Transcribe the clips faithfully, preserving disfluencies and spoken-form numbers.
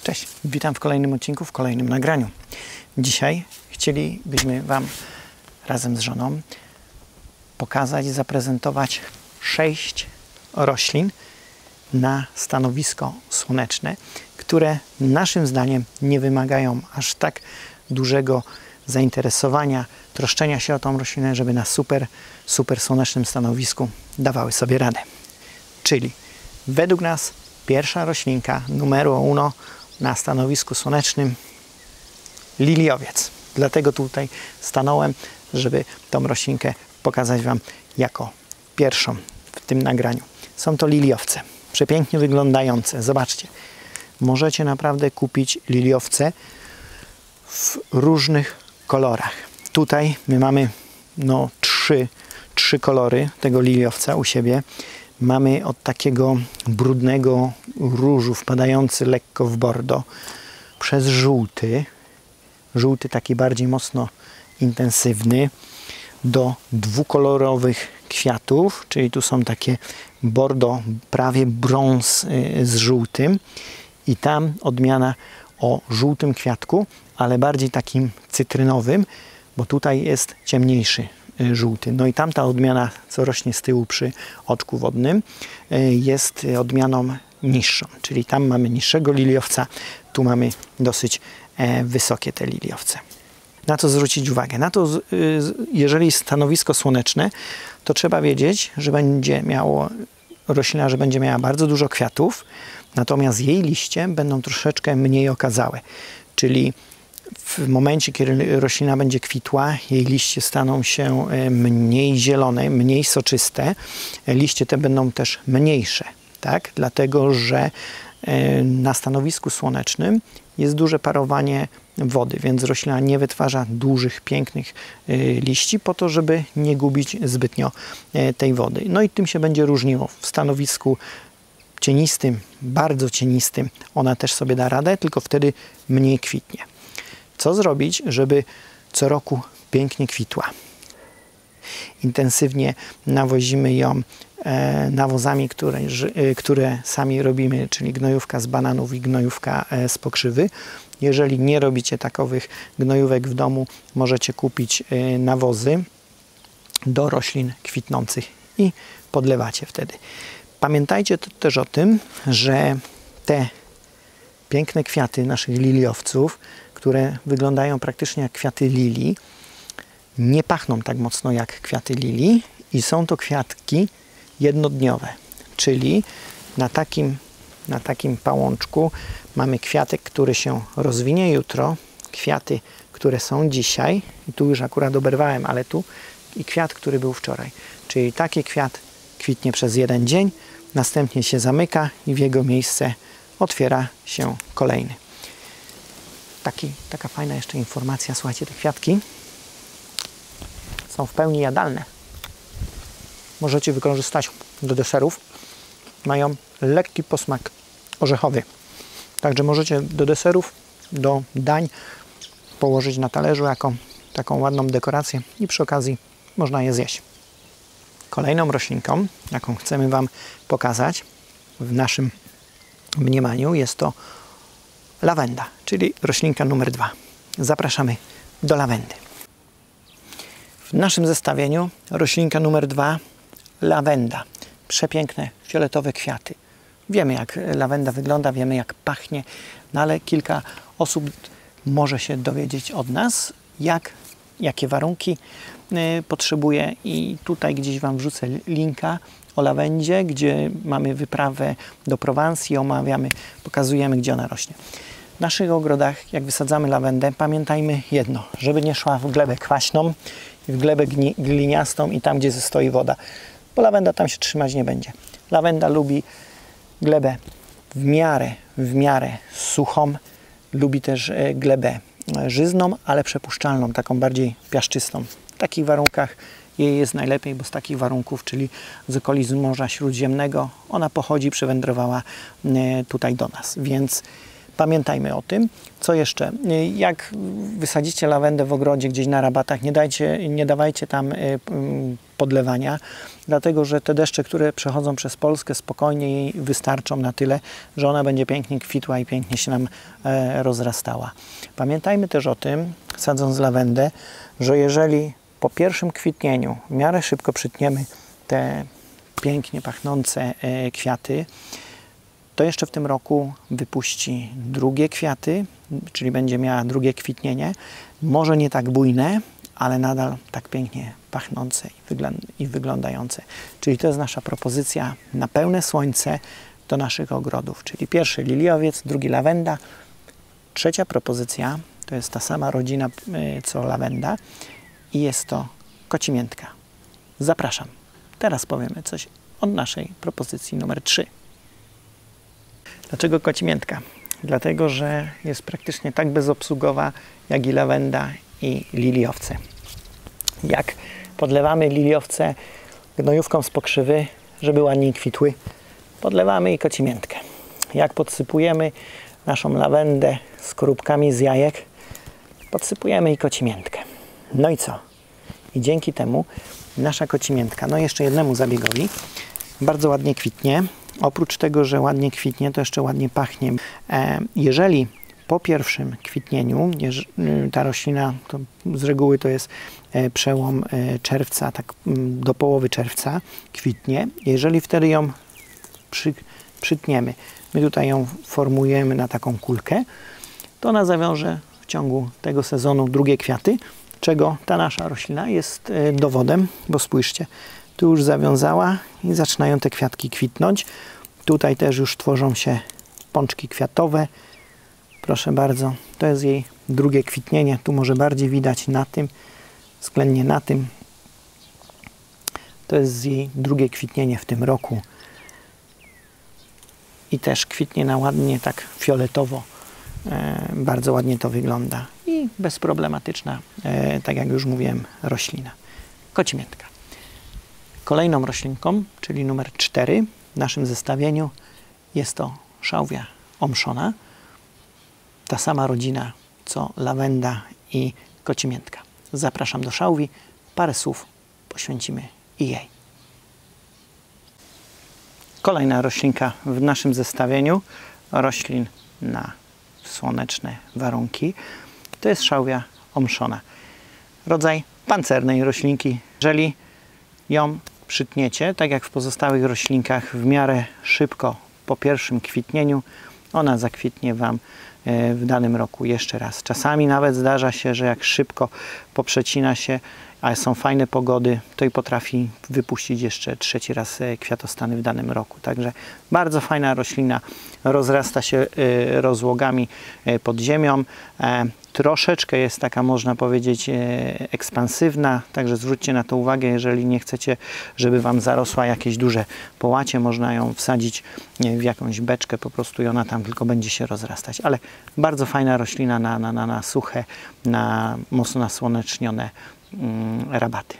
Cześć, witam w kolejnym odcinku, w kolejnym nagraniu. Dzisiaj chcielibyśmy Wam razem z żoną pokazać, zaprezentować sześć roślin na stanowisko słoneczne, które naszym zdaniem nie wymagają aż tak dużego zainteresowania, troszczenia się o tą roślinę, żeby na super, super słonecznym stanowisku dawały sobie radę. Czyli według nas pierwsza roślinka numero uno na stanowisku słonecznym liliowiec. Dlatego tutaj stanąłem, żeby tą roślinkę pokazać Wam jako pierwszą w tym nagraniu. Są to liliowce, przepięknie wyglądające. Zobaczcie, możecie naprawdę kupić liliowce w różnych kolorach. Tutaj my mamy no, trzy, trzy kolory tego liliowca u siebie. Mamy od takiego brudnego różu wpadający lekko w bordo, przez żółty, żółty taki bardziej mocno intensywny, do dwukolorowych kwiatów, czyli tu są takie bordo, prawie brąz z żółtym i tam odmiana o żółtym kwiatku, ale bardziej takim cytrynowym, bo tutaj jest ciemniejszy żółty. No i tamta odmiana, co rośnie z tyłu przy oczku wodnym, jest odmianą niższą, czyli tam mamy niższego liliowca, tu mamy dosyć wysokie te liliowce. Na co zwrócić uwagę? Na to, jeżeli stanowisko słoneczne, to trzeba wiedzieć, że będzie miało roślina, że będzie miała bardzo dużo kwiatów, natomiast jej liście będą troszeczkę mniej okazałe, czyli w momencie, kiedy roślina będzie kwitła, jej liście staną się mniej zielone, mniej soczyste. Liście te będą też mniejsze, tak? Dlatego że na stanowisku słonecznym jest duże parowanie wody, więc roślina nie wytwarza dużych, pięknych liści po to, żeby nie gubić zbytnio tej wody. No i tym się będzie różniło. W stanowisku cienistym, bardzo cienistym, ona też sobie da radę, tylko wtedy mniej kwitnie. Co zrobić, żeby co roku pięknie kwitła? Intensywnie nawozimy ją e, nawozami, które, e, które sami robimy, czyli gnojówka z bananów i gnojówka e, z pokrzywy. Jeżeli nie robicie takowych gnojówek w domu, możecie kupić e, nawozy do roślin kwitnących i podlewacie wtedy. Pamiętajcie też o tym, że te piękne kwiaty naszych liliowców, które wyglądają praktycznie jak kwiaty lilii, nie pachną tak mocno jak kwiaty lilii i są to kwiatki jednodniowe, czyli na takim, na takim pałączku mamy kwiatek, który się rozwinie jutro, kwiaty, które są dzisiaj, i tu już akurat oberwałem, ale tu i kwiat, który był wczoraj, czyli taki kwiat kwitnie przez jeden dzień, następnie się zamyka i w jego miejsce otwiera się kolejny. Taki, taka fajna jeszcze informacja, słuchajcie, te kwiatki są w pełni jadalne. Możecie wykorzystać do deserów. Mają lekki posmak orzechowy. Także możecie do deserów, do dań położyć na talerzu jako taką ładną dekorację i przy okazji można je zjeść. Kolejną roślinką, jaką chcemy Wam pokazać w naszym mniemaniu, jest to lawenda, czyli roślinka numer dwa. Zapraszamy do lawendy. W naszym zestawieniu roślinka numer dwa, lawenda. Przepiękne, fioletowe kwiaty. Wiemy, jak lawenda wygląda, wiemy, jak pachnie, no ale kilka osób może się dowiedzieć od nas, jak, jakie warunki y, potrzebuje, i tutaj gdzieś Wam wrzucę linka o lawendzie, gdzie mamy wyprawę do Prowansji, omawiamy, pokazujemy, gdzie ona rośnie. W naszych ogrodach, jak wysadzamy lawendę, pamiętajmy jedno, żeby nie szła w glebę kwaśną, w glebę gliniastą i tam, gdzie stoi woda, bo lawenda tam się trzymać nie będzie. Lawenda lubi glebę w miarę, w miarę suchą, lubi też glebę żyzną, ale przepuszczalną, taką bardziej piaszczystą. W takich warunkach jej jest najlepiej, bo z takich warunków, czyli z okolic Morza Śródziemnego, ona pochodzi, przywędrowała tutaj do nas, więc Pamiętajmy o tym. Co jeszcze? Jak wysadzicie lawendę w ogrodzie gdzieś na rabatach, nie, dajcie, nie dawajcie tam podlewania, dlatego że te deszcze, które przechodzą przez Polskę, spokojnie jej wystarczą na tyle, że ona będzie pięknie kwitła i pięknie się nam rozrastała. Pamiętajmy też o tym, sadząc lawendę, że jeżeli po pierwszym kwitnieniu w miarę szybko przytniemy te pięknie pachnące kwiaty, to jeszcze w tym roku wypuści drugie kwiaty, czyli będzie miała drugie kwitnienie. Może nie tak bujne, ale nadal tak pięknie pachnące i, wygląd i wyglądające. Czyli to jest nasza propozycja na pełne słońce do naszych ogrodów. Czyli pierwszy liliowiec, drugi lawenda. Trzecia propozycja to jest ta sama rodzina co lawenda i jest to kocimiętka. Zapraszam. Teraz powiemy coś o naszej propozycji numer trzy. Dlaczego kocimiętka? Dlatego, że jest praktycznie tak bezobsługowa jak i lawenda i liliowce. Jak podlewamy liliowce gnojówką z pokrzywy, żeby ładniej kwitły, podlewamy i kocimiętkę. Jak podsypujemy naszą lawendę skorupkami z jajek, podsypujemy i kocimiętkę. No i co? I dzięki temu nasza kocimiętka, no jeszcze jednemu zabiegowi, bardzo ładnie kwitnie. Oprócz tego, że ładnie kwitnie, to jeszcze ładnie pachnie. Jeżeli po pierwszym kwitnieniu ta roślina, to z reguły to jest przełom czerwca, tak do połowy czerwca kwitnie. Jeżeli wtedy ją przy, przytniemy, my tutaj ją formujemy na taką kulkę, to ona zawiąże w ciągu tego sezonu drugie kwiaty, czego ta nasza roślina jest dowodem, bo spójrzcie, tu już zawiązała i zaczynają te kwiatki kwitnąć. Tutaj też już tworzą się pączki kwiatowe. Proszę bardzo, to jest jej drugie kwitnienie. Tu może bardziej widać na tym, względnie na tym. To jest jej drugie kwitnienie w tym roku. I też kwitnie na ładnie, tak fioletowo. E, bardzo ładnie to wygląda. I bezproblematyczna, e, tak jak już mówiłem, roślina. Kocimiętka. Kolejną roślinką, czyli numer cztery w naszym zestawieniu jest to szałwia omszona. Ta sama rodzina co lawenda i kocimiętka. Zapraszam do szałwi. Parę słów poświęcimy i jej. Kolejna roślinka w naszym zestawieniu roślin na słoneczne warunki to jest szałwia omszona. Rodzaj pancernej roślinki. Jeżeli ją przytniecie, tak jak w pozostałych roślinkach, w miarę szybko po pierwszym kwitnieniu, ona zakwitnie Wam w danym roku jeszcze raz. Czasami nawet zdarza się, że jak szybko poprzecina się, a są fajne pogody, to i potrafi wypuścić jeszcze trzeci raz kwiatostany w danym roku. Także bardzo fajna roślina, rozrasta się rozłogami pod ziemią. Troszeczkę jest taka, można powiedzieć, ekspansywna, także zwróćcie na to uwagę, jeżeli nie chcecie, żeby Wam zarosła jakieś duże połacie, można ją wsadzić w jakąś beczkę po prostu i ona tam tylko będzie się rozrastać. Ale bardzo fajna roślina na, na, na, na suche, na mocno nasłonecznione mm, rabaty.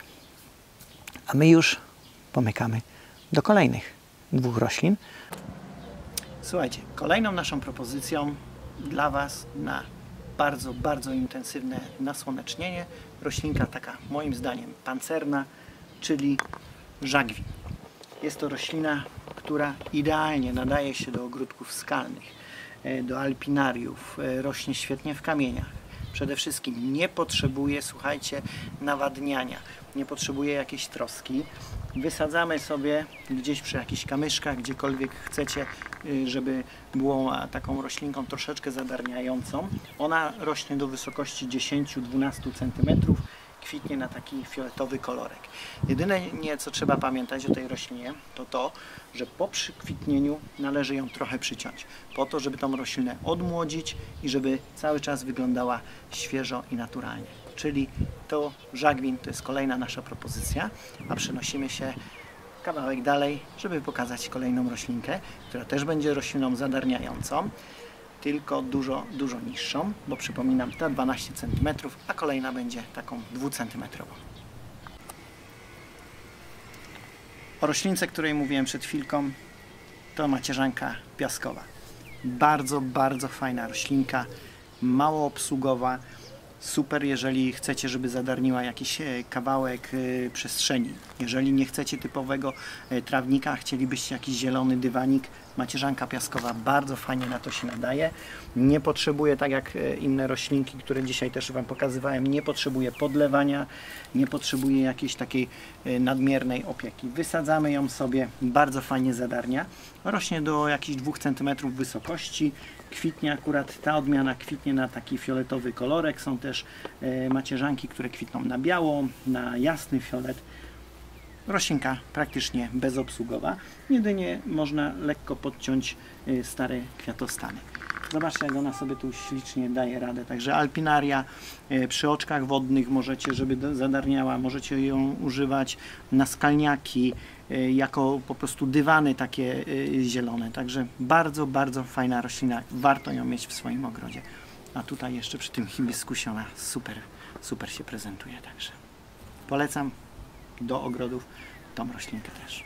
A my już pomykamy do kolejnych dwóch roślin. Słuchajcie, kolejną naszą propozycją dla Was na bardzo, bardzo intensywne nasłonecznienie. Roślinka taka, moim zdaniem, pancerna, czyli żagwin. Jest to roślina, która idealnie nadaje się do ogródków skalnych, do alpinariów, rośnie świetnie w kamieniach. Przede wszystkim nie potrzebuje, słuchajcie, nawadniania, nie potrzebuje jakiejś troski. Wysadzamy sobie gdzieś przy jakichś kamyszkach, gdziekolwiek chcecie, żeby było taką roślinką troszeczkę zadarniającą. Ona rośnie do wysokości dziesięć do dwunastu centymetrów, kwitnie na taki fioletowy kolorek. Jedyne, nie, co trzeba pamiętać o tej roślinie, to to, że po przykwitnieniu należy ją trochę przyciąć, po to, żeby tą roślinę odmłodzić i żeby cały czas wyglądała świeżo i naturalnie. Czyli to żagwin to jest kolejna nasza propozycja, a przenosimy się kawałek dalej, żeby pokazać kolejną roślinkę, która też będzie rośliną zadarniającą, tylko dużo, dużo niższą, bo przypominam, ta dwanaście centymetrów, a kolejna będzie taką dwucentymetrową. O roślince, której mówiłem przed chwilką, to macierzanka piaskowa. Bardzo, bardzo fajna roślinka, mało obsługowa. Super, jeżeli chcecie, żeby zadarniła jakiś kawałek przestrzeni. Jeżeli nie chcecie typowego trawnika, chcielibyście jakiś zielony dywanik, macierzanka piaskowa bardzo fajnie na to się nadaje. Nie potrzebuje, tak jak inne roślinki, które dzisiaj też Wam pokazywałem, nie potrzebuje podlewania, nie potrzebuje jakiejś takiej nadmiernej opieki. Wysadzamy ją sobie, bardzo fajnie zadarnia. Rośnie do jakichś dwóch centymetrów wysokości. Kwitnie akurat, ta odmiana kwitnie na taki fioletowy kolorek. Są też e, macierzanki, które kwitną na biało, na jasny fiolet. Roślinka praktycznie bezobsługowa. Jedynie można lekko podciąć e, stare kwiatostany. Zobaczcie, jak ona sobie tu ślicznie daje radę. Także alpinaria e, przy oczkach wodnych możecie, żeby do, zadarniała, możecie ją używać na skalniaki, e, jako po prostu dywany takie e, zielone. Także bardzo, bardzo fajna roślina. Warto ją mieć w swoim ogrodzie. A tutaj jeszcze przy tym hibiskusie ona super, super się prezentuje. Także polecam do ogrodów tą roślinkę też.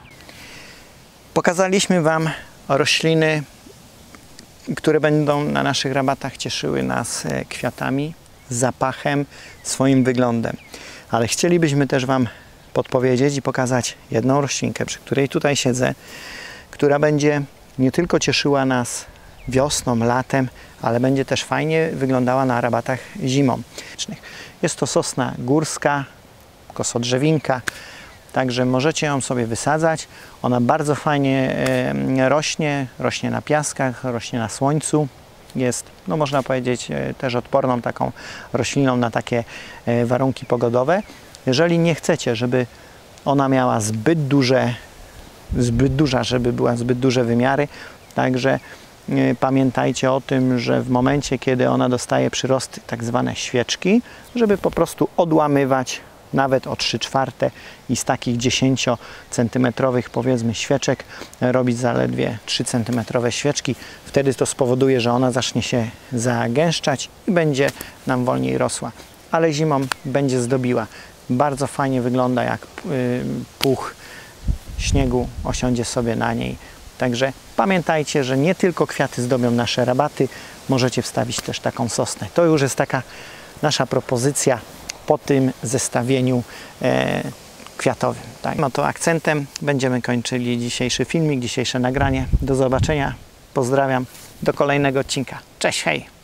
Pokazaliśmy Wam rośliny, które będą na naszych rabatach cieszyły nas kwiatami, zapachem, swoim wyglądem. Ale chcielibyśmy też Wam podpowiedzieć i pokazać jedną roślinkę, przy której tutaj siedzę, która będzie nie tylko cieszyła nas wiosną, latem, ale będzie też fajnie wyglądała na rabatach zimą. Jest to sosna górska, kosodrzewinka. Także możecie ją sobie wysadzać. Ona bardzo fajnie e, rośnie, rośnie na piaskach, rośnie na słońcu. Jest, no można powiedzieć, e, też odporną taką rośliną na takie e, warunki pogodowe. Jeżeli nie chcecie, żeby ona miała zbyt duże, zbyt duża, żeby była zbyt duże wymiary, także e, pamiętajcie o tym, że w momencie, kiedy ona dostaje przyrosty, tak zwane świeczki, żeby po prostu odłamywać nawet o trzy czwarte i z takich dziesięciocentymetrowych powiedzmy świeczek robić zaledwie trzy centymetrowe świeczki. Wtedy to spowoduje, że ona zacznie się zagęszczać i będzie nam wolniej rosła. Ale zimą będzie zdobiła. Bardzo fajnie wygląda, jak puch śniegu osiądzie sobie na niej. Także pamiętajcie, że nie tylko kwiaty zdobią nasze rabaty, możecie wstawić też taką sosnę. To już jest taka nasza propozycja po tym zestawieniu e, kwiatowym. Tak? No to akcentem będziemy kończyli dzisiejszy filmik, dzisiejsze nagranie. Do zobaczenia. Pozdrawiam. Do kolejnego odcinka. Cześć, hej!